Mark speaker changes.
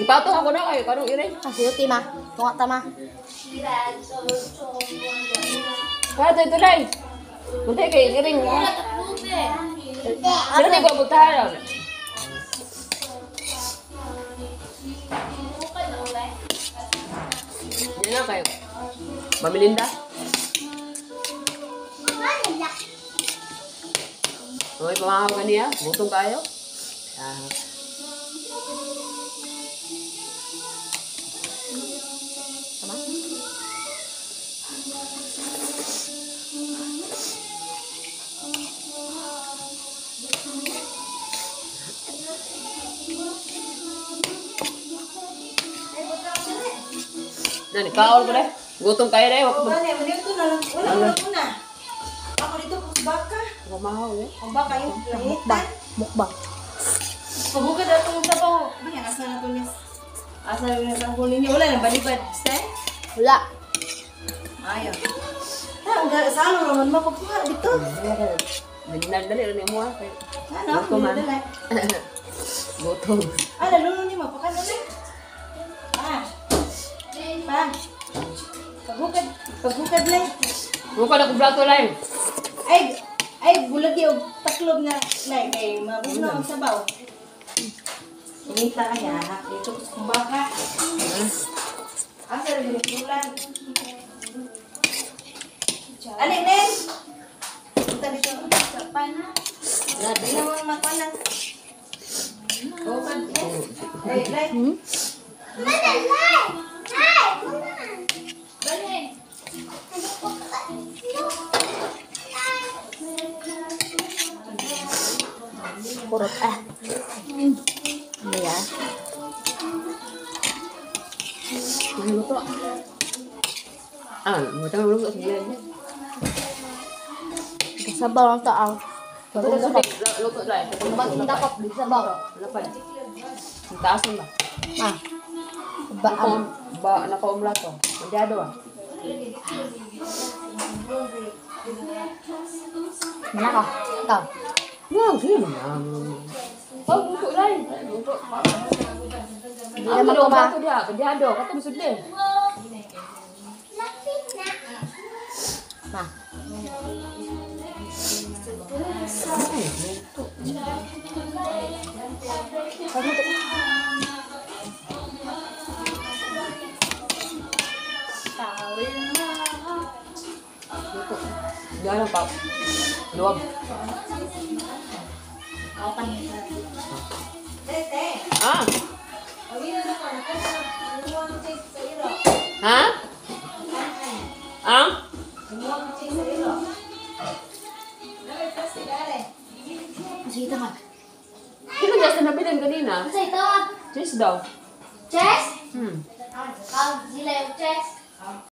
Speaker 1: Ipatong ako na kayo, karong ire.
Speaker 2: Kasi yung tima. Tunga tama.
Speaker 1: Kaya ito lang. Kunti kayo iring mo. Sino di ko abutahan? Yan na kayo. Mamilinda? Okay, pamaham ka niya. Butong kayo.
Speaker 2: Tama?
Speaker 1: Nani, kaol ko deh. Gutom kayo deh.
Speaker 3: Wala na muna. Ako dito baka.
Speaker 1: Pamahal eh.
Speaker 3: Ang baka yung
Speaker 2: Mukbang. Mukbang.
Speaker 3: Pabuka daw itong sabaw. Banyan, asa na ito nis. Asa na ito ang kunin niya. Wala na, balibad. Stay?
Speaker 2: Wala.
Speaker 3: Ayaw. Sa ano naman mapapuha dito?
Speaker 1: Dali rin mo ah.
Speaker 3: Ano?
Speaker 1: Gutom man.
Speaker 3: Dala.
Speaker 1: Gutom.
Speaker 3: Lalo niya mapakano na. Pa. Pagbukad na.
Speaker 1: Buka na kong plato lang.
Speaker 3: Ay, bulag yung taklob na kay mabugno ang sabaw. Sinita kaya, dito ko sa kumbaka. Asa rin yung bulan. Alin, Nen? Punta dito sa pana. Hindi naman mapanan. Bukad, Ay, like.
Speaker 2: Kurot Ano yan?
Speaker 1: Luto. Macam belum tak sebelah ni.
Speaker 2: Sabaw lang taang.
Speaker 1: Luto dah.
Speaker 2: Dakap di sabaw.
Speaker 1: Lapan. Taas na ba?
Speaker 2: Baan.
Speaker 1: Ba nakaumla to. Manjado ah.
Speaker 2: Mana ka? Ikaw.
Speaker 1: Wow, sino? Oh, luto dah. Luto.
Speaker 2: Hindi naman ko ba?
Speaker 1: Dia, manjado. Kata bisud dia.
Speaker 2: Ma.
Speaker 1: Jangan pak. Luwag.
Speaker 2: Ako kan.
Speaker 1: Ah. Ha? Ah?
Speaker 2: Kasi ito ka.
Speaker 1: Sino dyan sa nabilin kanina?
Speaker 2: Kasi ito.
Speaker 1: Cheese daw.
Speaker 2: Chess?
Speaker 1: Hmm.
Speaker 2: Sila yung chess.